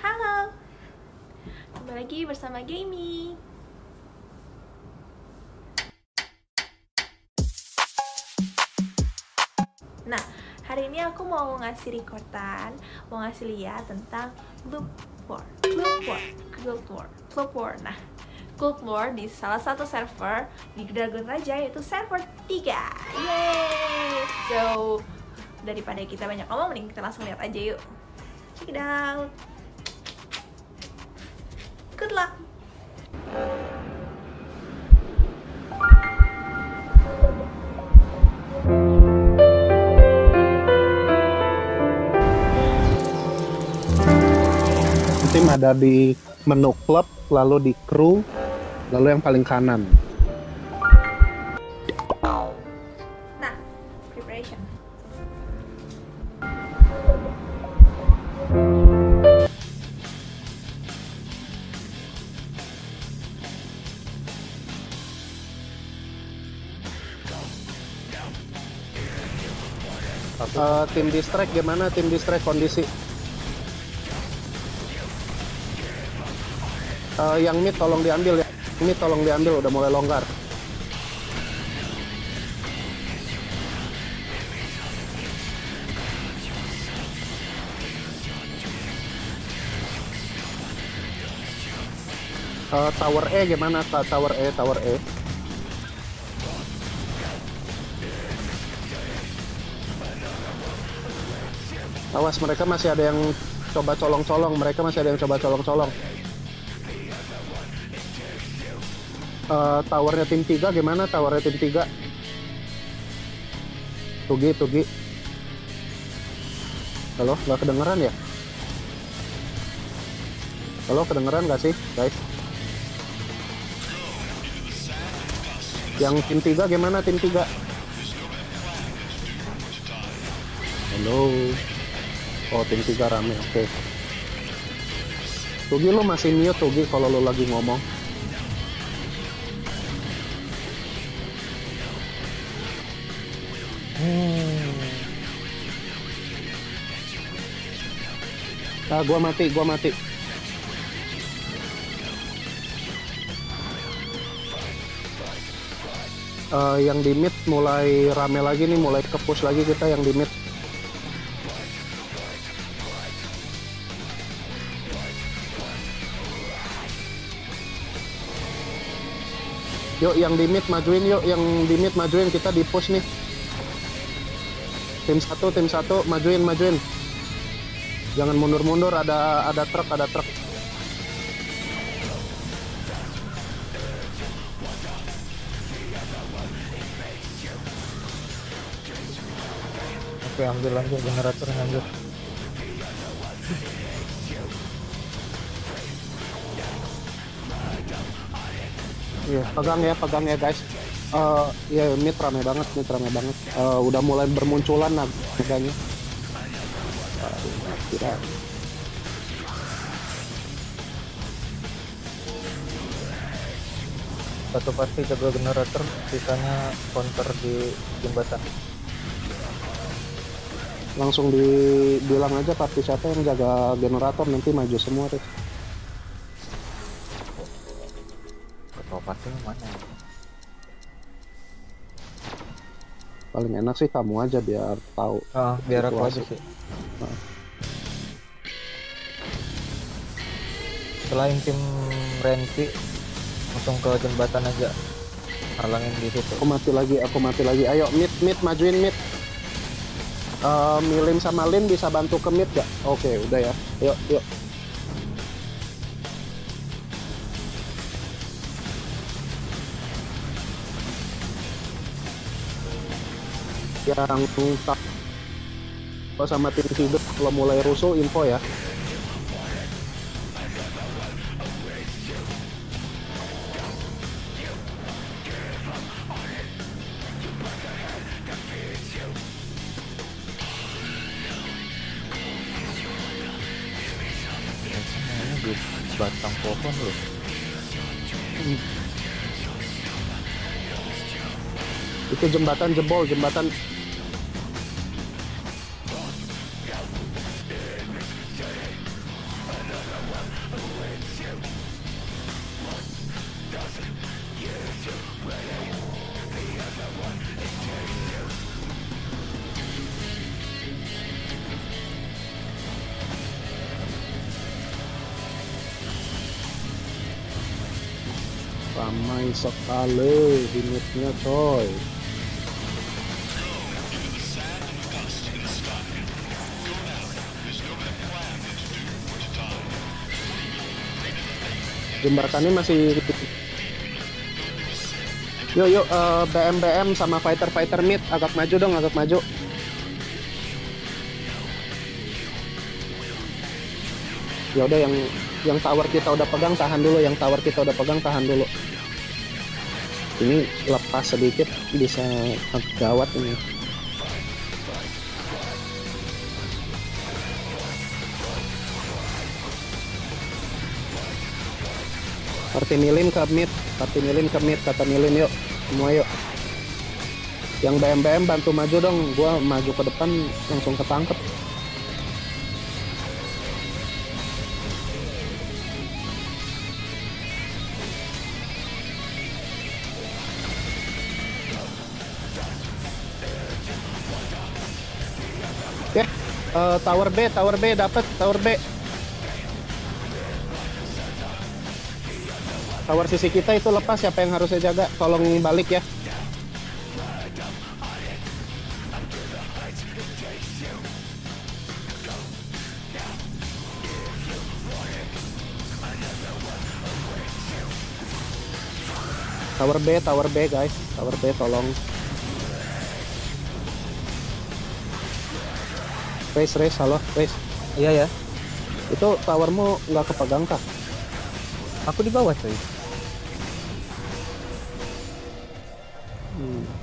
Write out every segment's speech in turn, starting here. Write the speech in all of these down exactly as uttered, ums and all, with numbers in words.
Halo, kembali lagi bersama Gamey. Nah, hari ini aku mau ngasih rekordan, mau ngasih lihat tentang Guild War, Guild War, Guild War, Guild War. Nah, Guild War di salah satu server di Dragon Raja, yaitu server tiga. Yeay! So, daripada kita banyak ngomong, mending kita langsung lihat aja yuk. Check it out. Good luck. Tim ada di menu klub, lalu di kru, lalu yang paling kanan. Nah, preparation. Uh, tim distract gimana? Tim distract kondisi? Uh, yang mid tolong diambil ya. Mid tolong diambil, udah mulai longgar. Uh, tower E gimana? Tower E, tower E. Awas, mereka masih ada yang coba colong-colong. Mereka masih ada yang coba colong-colong. Uh, towernya tim tiga gimana? Towernya tim tiga. Tugi, Tugi. Halo, nggak kedengeran ya? Halo, kedengeran nggak sih, guys? Yang tim tiga gimana? Tim tiga. Halo. Oh, tim tiga rame, oke. Okay. Tugi, lu masih mute, Tugi, kalau lu lagi ngomong. Hmm. Ah, gua mati, gua mati. Uh, yang di mid mulai rame lagi nih, mulai ke-push lagi kita yang di mid. Yuk, yang di mid majuin, yuk, yang di mid majuin, kita di push nih. Tim satu, tim satu, majuin, majuin. Jangan mundur-mundur, ada ada truk, ada truk. Oke, ambil lanjut generator lanjut. Iya, pegang ya, pegang ya guys. Uh, ya mid rame banget, mid rame banget. Uh, udah mulai bermunculan naganya. Uh, kira. Satu pasti jaga generator, sisanya counter di jembatan. Langsung dibilang aja party siapa yang jaga generator, nanti maju semua deh. Ketua party mana? Paling enak sih kamu aja biar tahu. Ah, biar aku aja sih. Nah. Selain tim Renki, langsung ke jembatan aja, halangin di situ. Aku mati lagi, aku mati lagi. Ayo mid, mid, majuin mid. Uh, Milim sama Lin bisa bantu ke mid gak? Oke, udah ya. Yuk, yuk. Yang tak sama tim hidup kalau mulai rusuh info ya. Ini di batang pohon loh. Hmm. Itu jembatan jebol, jembatan. Ramai sekali unitnya coy. Jembatannya masih. Yuk yuk uh, B M B M sama fighter fighter mid agak maju dong, agak maju. Ya udah, yang yang tower kita udah pegang tahan dulu, yang tower kita udah pegang tahan dulu. Ini lepas sedikit bisa gawat ini. Party milin ke mid, party milin ke mid, kata milin yuk, semua yuk. Yang B M B M bantu maju dong, gua maju ke depan langsung ketangkep. Ya, uh, tower B, tower B dapat, tower B. Tower sisi kita itu lepas, siapa yang harusnya jaga? Tolong balik ya. Tower B, tower B guys, tower B tolong. Race, race, halo, race. Iya ya. Itu towermu nggak kepegang kah? Aku di bawah coy. Hmm.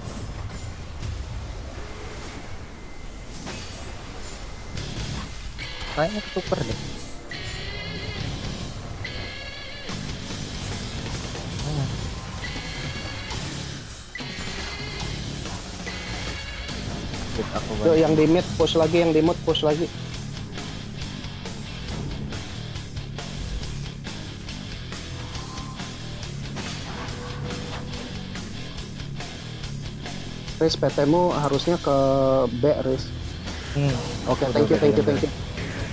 Kayaknya ketuker deh. Hmm. Aku Yuk yang di mid push lagi, yang di mid push lagi. Riz, P T-mu harusnya ke B, Riz. Hmm. Oke, okay, thank you, thank you, thank you.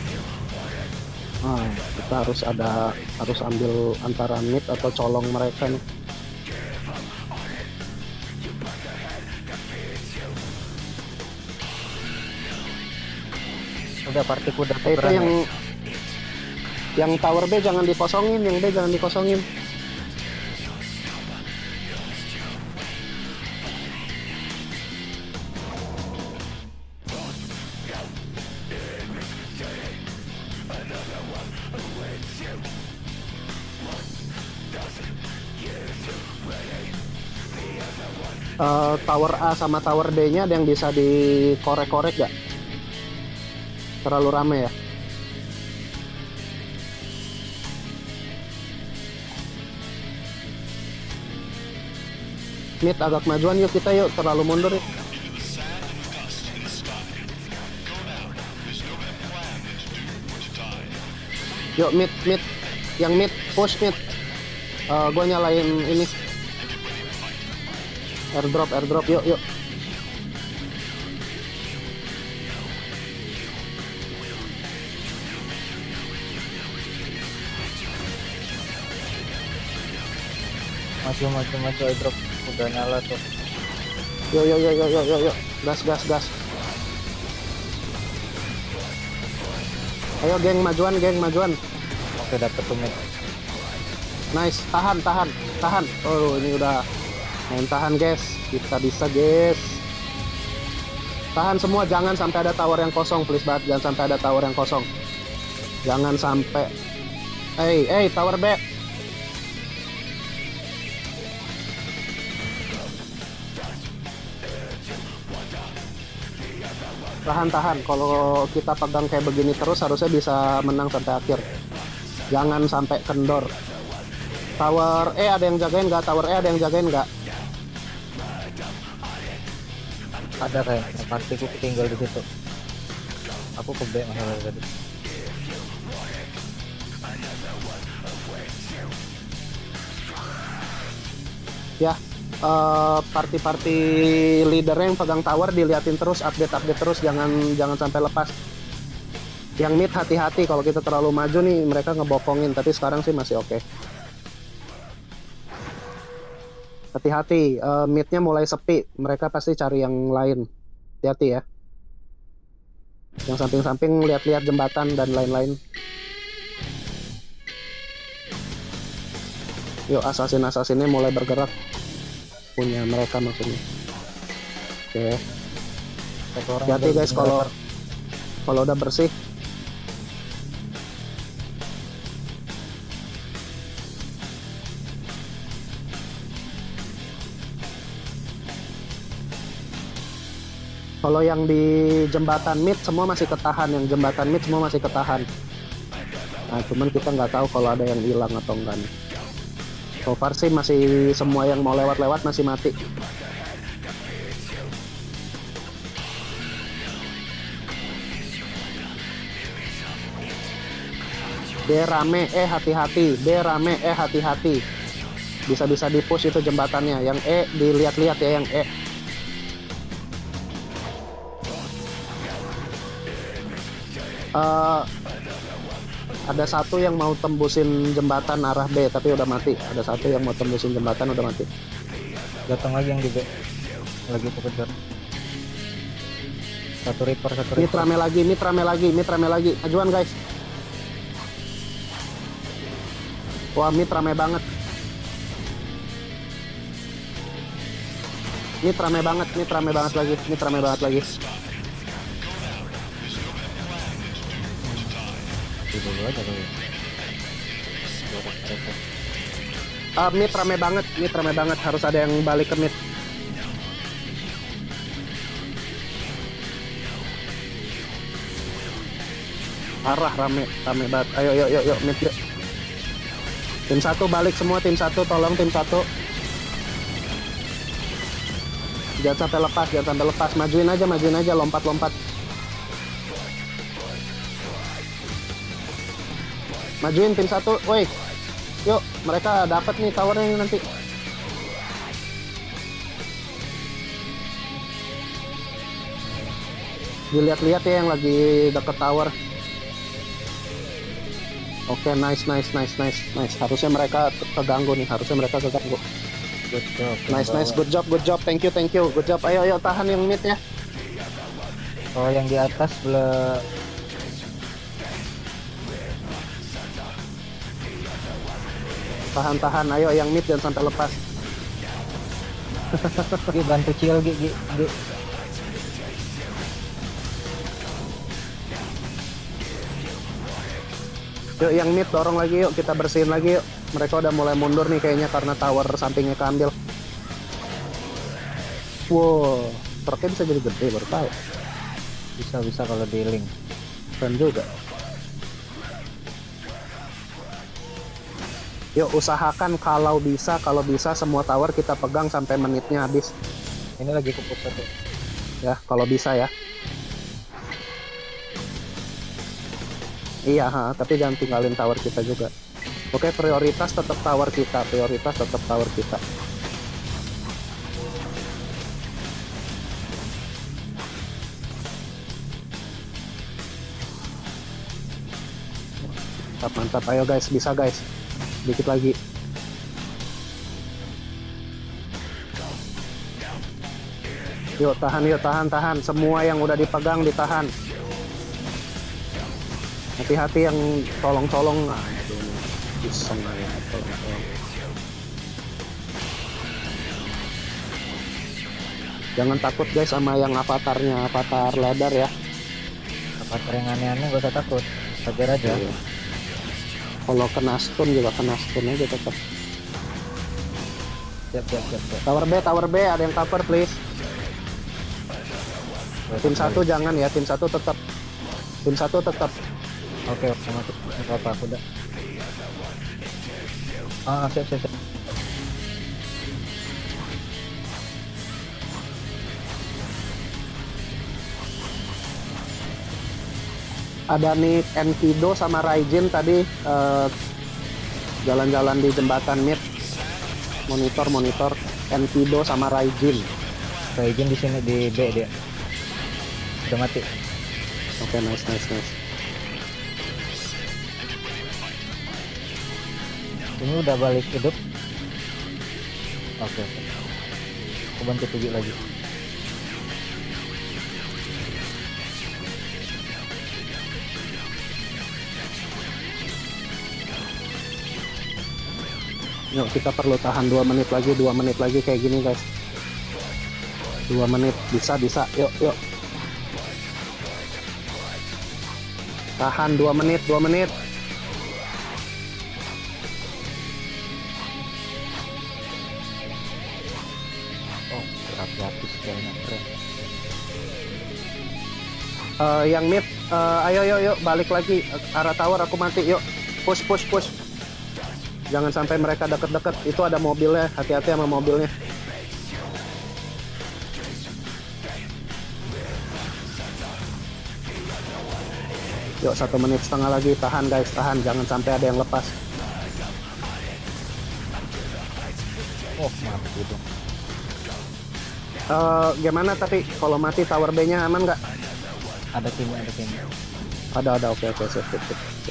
Ah, kita harus ada, harus ambil antara mid atau colong mereka nih. Udah partiku udah Eh, itu yang yang tower B jangan dikosongin, yang B jangan dikosongin. Uh, tower A sama tower D-nya ada yang bisa dikorek-korek gak? Terlalu rame ya? Mid agak majuan yuk kita yuk, terlalu mundur yuk. Yuk mid, mid, yang mid, push mid. Uh, gue nyalain ini. Airdrop, airdrop, yuk, yuk. Maju, maju, maju, airdrop udah nyala tuh. Yuk, yuk, yuk, yuk, yuk, yuk, yuk. Gas, gas, gas. Ayo geng majuan, geng majuan. Oke, dapet tuh mid. Nice, tahan, tahan, tahan. Oh, ini udah main tahan guys, kita bisa guys. Tahan semua, jangan sampai ada tower yang kosong, please banget, jangan sampai ada tower yang kosong. Jangan sampai. Hey, hey, tower B. Tahan, tahan. Kalau kita pegang kayak begini terus, harusnya bisa menang sampai akhir. Jangan sampai kendor. Tower E ada yang jagain nggak? Tower E ada yang jagain nggak? Ada kayaknya, partiku ketinggal di situ. Aku ke B masalah tadi. Ya, uh, party-party leadernya yang pegang tower diliatin terus, update-update terus, jangan jangan sampai lepas. Yang mid hati-hati, kalau kita terlalu maju nih mereka ngebokongin, tapi sekarang sih masih oke. Okay. Hati-hati, uh, mid-nya mulai sepi. Mereka pasti cari yang lain. Hati-hati ya. Yang samping-samping lihat-lihat jembatan dan lain-lain. Yuk, assassin-assassinnya mulai bergerak. Punya mereka maksudnya. Oke. Hati-hati guys kalau kalau udah bersih. Kalau yang di jembatan mid semua masih ketahan, yang jembatan mid semua masih ketahan. Nah, cuman kita nggak tahu kalau ada yang hilang atau enggak nih. So far sih masih semua yang mau lewat-lewat masih mati. B rame, eh hati-hati. B rame, eh hati-hati. Bisa-bisa di push itu jembatannya. Yang E dilihat-lihat ya, yang E. Uh, ada satu yang mau tembusin jembatan arah B tapi udah mati. Ada satu yang mau tembusin jembatan udah mati. Datang lagi yang di B. Lagi kekejar. Satu Reaper, satu Reaper. Mid rame lagi, mid rame lagi, mid rame lagi. Ajuan guys. Wah, mid rame banget. Mid rame banget, mid rame banget lagi, mid rame banget lagi. Dulu aja kali. Uh, mid rame banget, mid rame banget. Harus ada yang balik ke mid. Parah rame, rame banget. Ayo, yuk, yuk, yuk, mid yuk. Tim satu balik semua, tim satu tolong tim satu. Jangan sampai lepas, jangan sampai lepas. Majuin aja, majuin aja, lompat-lompat. Majuin tim satu, woi. Yuk, mereka dapat nih towernya nanti. Dilihat-lihat ya yang lagi deket tower. Oke, okay, nice, nice, nice, nice, nice. Harusnya mereka keganggu nih, harusnya mereka keganggu. Good job. Nice, nice, good job, good job. Thank you, thank you. Good job. Ayo, ayo tahan yang mid ya. Oh, yang di atas bela. Tahan, tahan. Ayo yang mid jangan sampai lepas. Gi bantu chill, Gi, Gi, Gi. Yuk yang mid dorong lagi yuk, kita bersihin lagi yuk. Mereka udah mulai mundur nih kayaknya karena tower sampingnya keambil. Wow, truknya bisa jadi gede baru tahu. Bisa bisa kalau di link. Keren juga. Yuk usahakan kalau bisa, kalau bisa semua tower kita pegang sampai menitnya habis. Ini lagi kupus satu. Ya, kalau bisa ya. Iya, ha, tapi jangan tinggalin tower kita juga. Oke, prioritas tetap tower kita, prioritas tetap tower kita. Mantap, mantap. Ayo guys, bisa guys. Dikit lagi. Yuk, tahan, yuk, tahan, tahan. Semua yang udah dipegang, ditahan. Hati-hati yang tolong-tolong. Nah, iseng aja, tolong-tolong. Jangan takut guys sama yang avatarnya, avatar ladar ya. Avatar yang aneh-aneh gak usah takut. Hajar aja. Iya. Kalau kena stun juga kena stun aja tetap. Siap, siap, siap, siap. Tower B, tower B, ada yang cover please. Tim satu jangan ya, tim satu tetap. Tim satu tetap. Oke, oke, masuk. Nggak apa, aku udah. Ah, siap, siap, siap. Ada nih Enkido sama Raijin tadi jalan-jalan uh, di jembatan mid. Monitor, monitor. Enkido sama Raijin. Raijin di sini di B dia. Udah mati. Oke, okay, nice, nice, nice. Ini udah balik hidup. Oke, oke. Aku bantu tujuh lagi. Yuk kita perlu tahan dua menit lagi, dua menit lagi kayak gini guys. Dua menit, bisa, bisa, yuk, yuk. Tahan dua menit, dua menit. Oh, berapi-api kayaknya keren. Uh, yang mid, uh, ayo, yuk, yuk, balik lagi arah tower, aku mati, yuk. Push, push, push. Jangan sampai mereka deket-deket. Itu ada mobilnya, hati-hati sama mobilnya. Yuk, satu menit setengah lagi. Tahan guys, tahan. Jangan sampai ada yang lepas. Oh, mati dong. Uh, gimana tapi kalau mati tower B-nya aman nggak? Ada tim, ada tim. Ada, ada. Oke, oke. Sip, sip, sip, sip.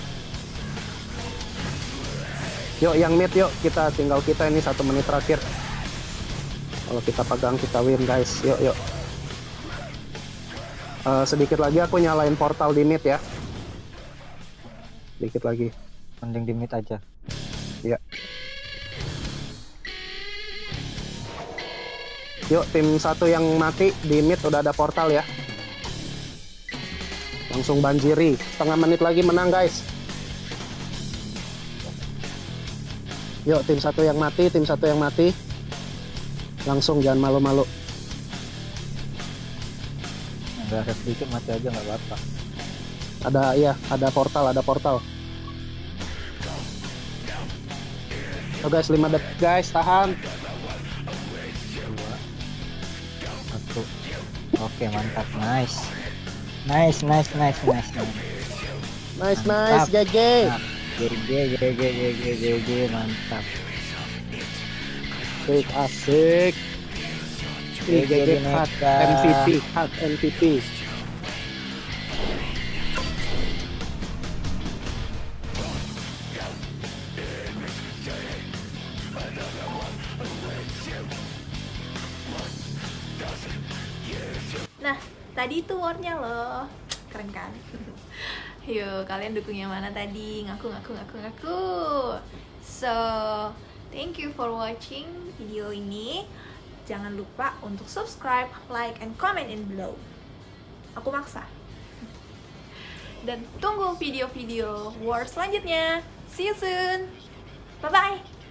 Yuk, yang mid yuk. Kita tinggal kita ini satu menit terakhir. Kalau kita pegang, kita win guys. Yuk, yuk. Uh, sedikit lagi aku nyalain portal di mid ya. Sedikit lagi. Mending di mid aja. Ya. Yuk, tim satu yang mati di mid udah ada portal ya. Langsung banjiri. Setengah menit lagi menang guys. Yuk, tim satu yang mati, tim satu yang mati. Langsung, jangan malu-malu. Nggak ada sedikit mati aja nggak apa-apa. Ada, iya, ada portal, ada portal. Oh guys, lima detik guys, tahan. Dua, satu. Oke, mantap, nice. Nice, nice, nice, nice, nice. Nice, nice, G G. G G, G G, G G, G G, mantap. Asik, asik. G G, hard M V P, hard M V P. Nah, tadi itu war-nya loh. Keren kan? Yuk, kalian dukung yang mana tadi? Ngaku, ngaku, ngaku, ngaku. So, thank you for watching video ini. Jangan lupa untuk subscribe, like, and comment in below. Aku maksa. Dan tunggu video-video war selanjutnya. See you soon. Bye-bye.